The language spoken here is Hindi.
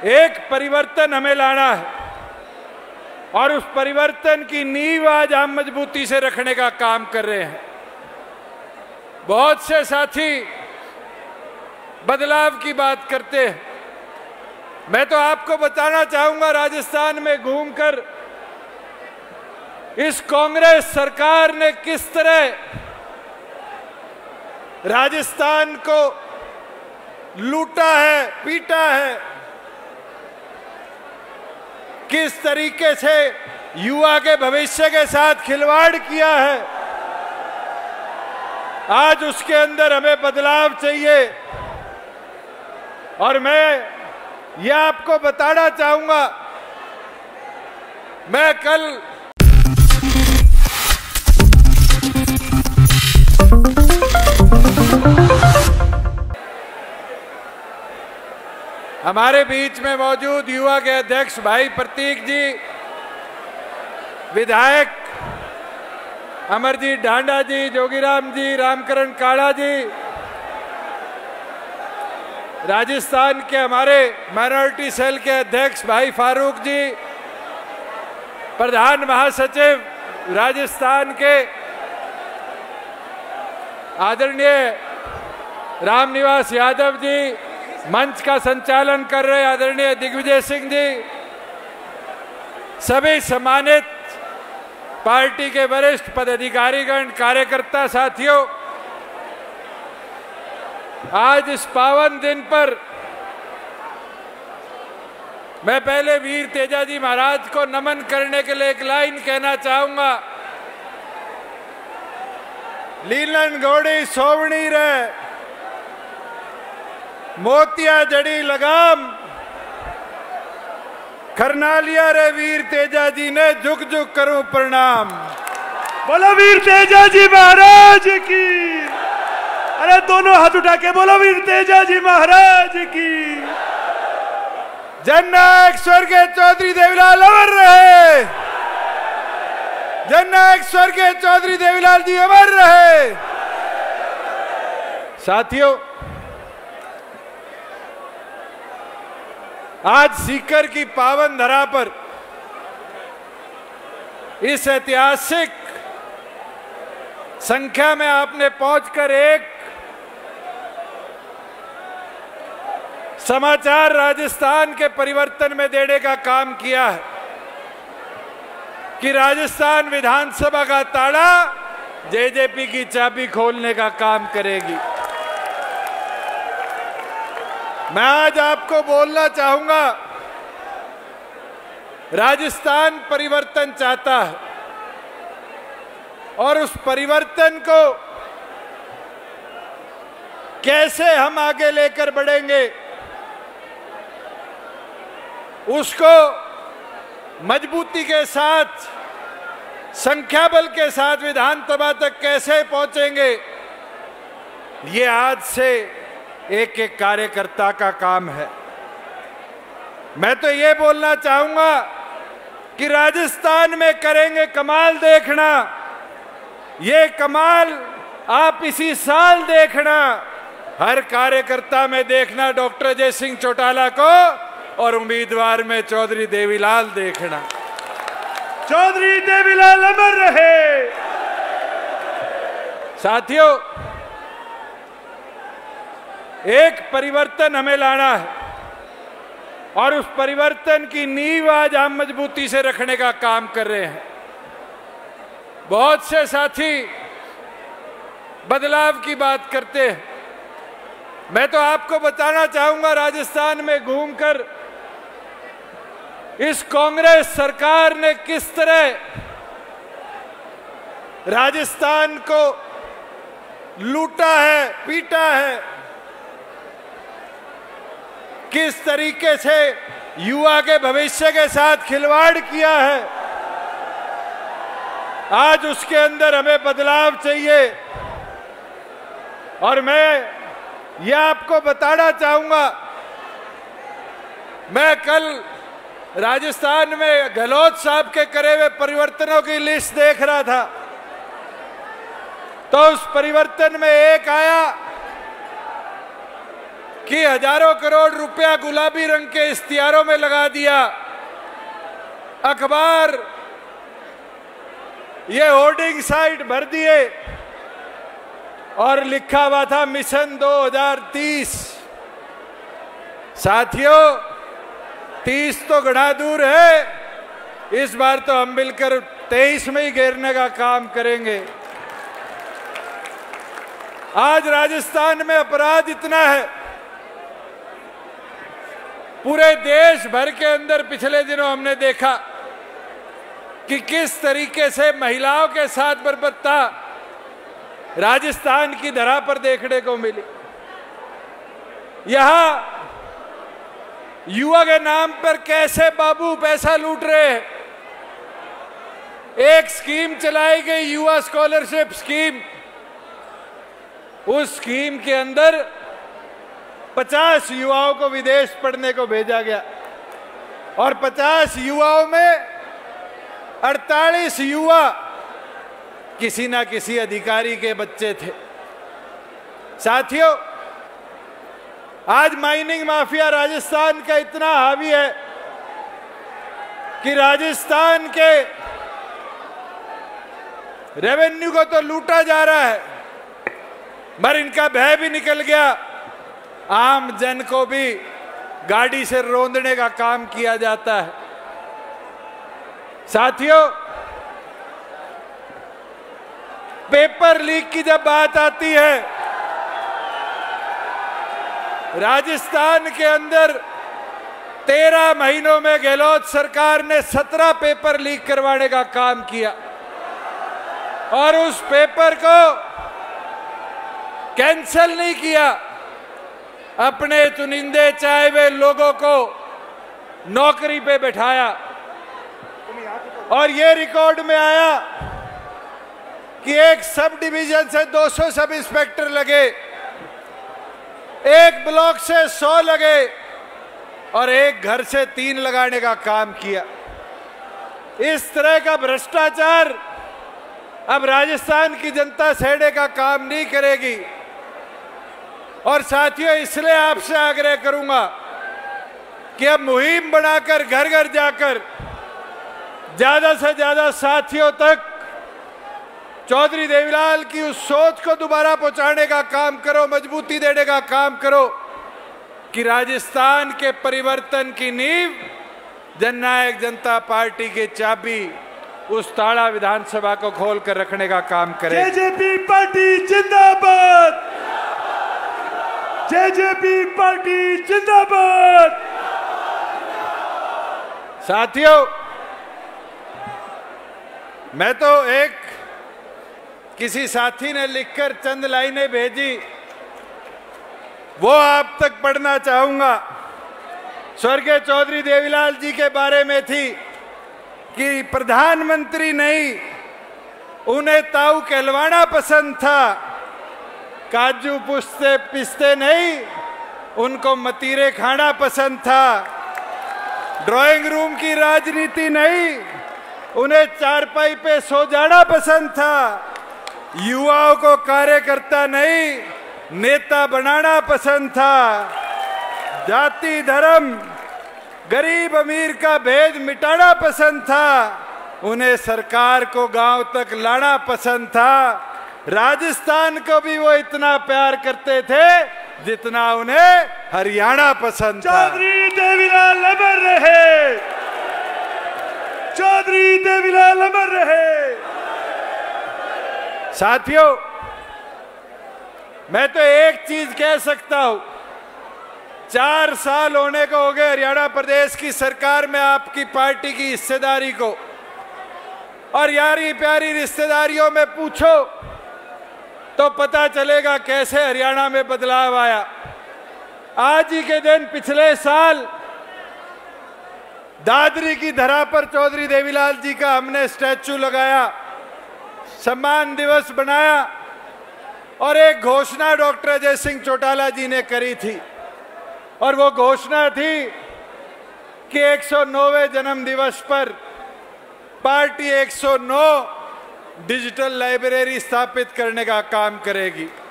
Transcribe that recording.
एक परिवर्तन हमें लाना है और उस परिवर्तन की नींव आज हम मजबूती से रखने का काम कर रहे हैं। बहुत से साथी बदलाव की बात करते हैं। मैं तो आपको बताना चाहूंगा, राजस्थान में घूमकर इस कांग्रेस सरकार ने किस तरह राजस्थान को लूटा है, पीटा है, किस तरीके से युवा के भविष्य के साथ खिलवाड़ किया है। आज उसके अंदर हमें बदलाव चाहिए और मैं यह आपको बताना चाहूंगा, मैं कल हमारे बीच में मौजूद युवा के अध्यक्ष भाई प्रतीक जी, विधायक अमरजीत ढांडा जी, जोगीराम जी, रामकरण काड़ा जी, राजस्थान के हमारे माइनॉरिटी सेल के अध्यक्ष भाई फारूक जी, प्रधान महासचिव राजस्थान के आदरणीय रामनिवास यादव जी, मंच का संचालन कर रहे आदरणीय दिग्विजय सिंह जी, सभी सम्मानित पार्टी के वरिष्ठ पदाधिकारीगण, कार्यकर्ता साथियों, आज इस पावन दिन पर मैं पहले वीर तेजाजी महाराज को नमन करने के लिए एक लाइन कहना चाहूंगा। लीलन घोड़ी सोवनी रे, मोतिया जड़ी लगाम, खरनालिया रे वीर तेजाजी ने झुक झुक करूं प्रणाम। बोलो वीर तेजाजी महाराज की। अरे दोनों हाथ उठा के बोलो वीर तेजाजी महाराज की। जननायक स्वर्गीय चौधरी देवीलाल अमर रहे, जननायक स्वर्गीय चौधरी देवीलाल जी अमर रहे। साथियों, आज सीकर की पावन धरा पर इस ऐतिहासिक संख्या में आपने पहुंचकर एक समाचार राजस्थान के परिवर्तन में देने का काम किया है कि राजस्थान विधानसभा का ताला जेजेपी की चाबी खोलने का काम करेगी। मैं आज आपको बोलना चाहूंगा, राजस्थान परिवर्तन चाहता है और उस परिवर्तन को कैसे हम आगे लेकर बढ़ेंगे, उसको मजबूती के साथ, संख्या बल के साथ विधानसभा तक कैसे पहुंचेंगे, ये आज से एक एक कार्यकर्ता का काम है। मैं तो ये बोलना चाहूंगा कि राजस्थान में करेंगे कमाल देखना, ये कमाल आप इसी साल देखना, हर कार्यकर्ता में देखना डॉक्टर अजय सिंह चौटाला को और उम्मीदवार में चौधरी देवीलाल देखना। चौधरी देवीलाल अमर रहे। साथियों, एक परिवर्तन हमें लाना है और उस परिवर्तन की नींव आज हम मजबूती से रखने का काम कर रहे हैं। बहुत से साथी बदलाव की बात करते हैं। मैं तो आपको बताना चाहूंगा, राजस्थान में घूमकर इस कांग्रेस सरकार ने किस तरह राजस्थान को लूटा है, पीटा है, किस तरीके से युवा के भविष्य के साथ खिलवाड़ किया है। आज उसके अंदर हमें बदलाव चाहिए और मैं यह आपको बताना चाहूंगा, मैं कल राजस्थान में गहलोत साहब के करे हुए परिवर्तनों की लिस्ट देख रहा था, तो उस परिवर्तन में एक आया कि हजारों करोड़ रुपया गुलाबी रंग के इश्तिहारों में लगा दिया। अखबार ये होर्डिंग साइट भर दिए और लिखा हुआ था मिशन 2030। साथियों, 30 तो गड़ा दूर है, इस बार तो हम मिलकर 23 में ही घेरने का काम करेंगे। आज राजस्थान में अपराध इतना है, पूरे देश भर के अंदर पिछले दिनों हमने देखा कि किस तरीके से महिलाओं के साथ बर्बरता राजस्थान की धरा पर देखने को मिली। यहां युवा के नाम पर कैसे बाबू पैसा लूट रहे हैं। एक स्कीम चलाई गई, युवा स्कॉलरशिप स्कीम। उस स्कीम के अंदर 50 युवाओं को विदेश पढ़ने को भेजा गया और 50 युवाओं में 48 युवा किसी ना किसी अधिकारी के बच्चे थे। साथियों, आज माइनिंग माफिया राजस्थान का इतना हावी है कि राजस्थान के रेवेन्यू को तो लूटा जा रहा है, मगर इनका भय भी निकल गया। आम जन को भी गाड़ी से रौंदने का काम किया जाता है। साथियों, पेपर लीक की जब बात आती है, राजस्थान के अंदर 13 महीनों में गहलोत सरकार ने 17 पेपर लीक करवाने का काम किया और उस पेपर को कैंसल नहीं किया। अपने चुनिंदे चाहे हुए लोगों को नौकरी पे बैठाया और ये रिकॉर्ड में आया कि एक सब डिवीजन से 200 सब इंस्पेक्टर लगे, एक ब्लॉक से 100 लगे और एक घर से 3 लगाने का काम किया। इस तरह का भ्रष्टाचार अब राजस्थान की जनता सहने का काम नहीं करेगी। और साथियों, इसलिए आपसे आग्रह करूंगा कि अब मुहिम बनाकर घर घर जाकर ज्यादा से ज्यादा साथियों तक चौधरी देवीलाल की उस सोच को दोबारा पहुंचाने का काम करो, मजबूती देने का काम करो कि राजस्थान के परिवर्तन की नींव जननायक जनता पार्टी की चाबी उस ताड़ा विधानसभा को खोलकर रखने का काम करे। जेजेपी पार्टी जिंदाबाद, जेजेपी पार्टी जिंदाबाद। साथियों, मैं तो एक किसी साथी ने लिखकर चंद लाइनें भेजी, वो आप तक पढ़ना चाहूंगा। स्वर्गीय चौधरी देवीलाल जी के बारे में थी कि प्रधानमंत्री नहीं, उन्हें ताऊ कहलवाना पसंद था, काजू पुस्ते पिस्ते नहीं, उनको मतीरे खाना पसंद था, ड्राइंग रूम की राजनीति नहीं, उन्हें चारपाई पे सो जाना पसंद था, युवाओं को कार्यकर्ता नहीं नेता बनाना पसंद था, जाति धर्म गरीब अमीर का भेद मिटाना पसंद था, उन्हें सरकार को गांव तक लाना पसंद था। राजस्थान को भी वो इतना प्यार करते थे जितना उन्हें हरियाणा पसंद था। चौधरी देवीलाल अमर रहे, चौधरी देवीलाल अमर रहे। साथियों, मैं तो एक चीज कह सकता हूं, 4 साल होने को हो गए हरियाणा प्रदेश की सरकार में आपकी पार्टी की हिस्सेदारी को, और यारी प्यारी रिश्तेदारियों में पूछो तो पता चलेगा कैसे हरियाणा में बदलाव आया। आज ही के दिन पिछले साल दादरी की धरा पर चौधरी देवीलाल जी का हमने स्टैचू लगाया, सम्मान दिवस बनाया और एक घोषणा डॉक्टर अजय सिंह चौटाला जी ने करी थी, और वो घोषणा थी कि 109वें जन्म दिवस पर पार्टी 109 डिजिटल लाइब्रेरी स्थापित करने का काम करेगी।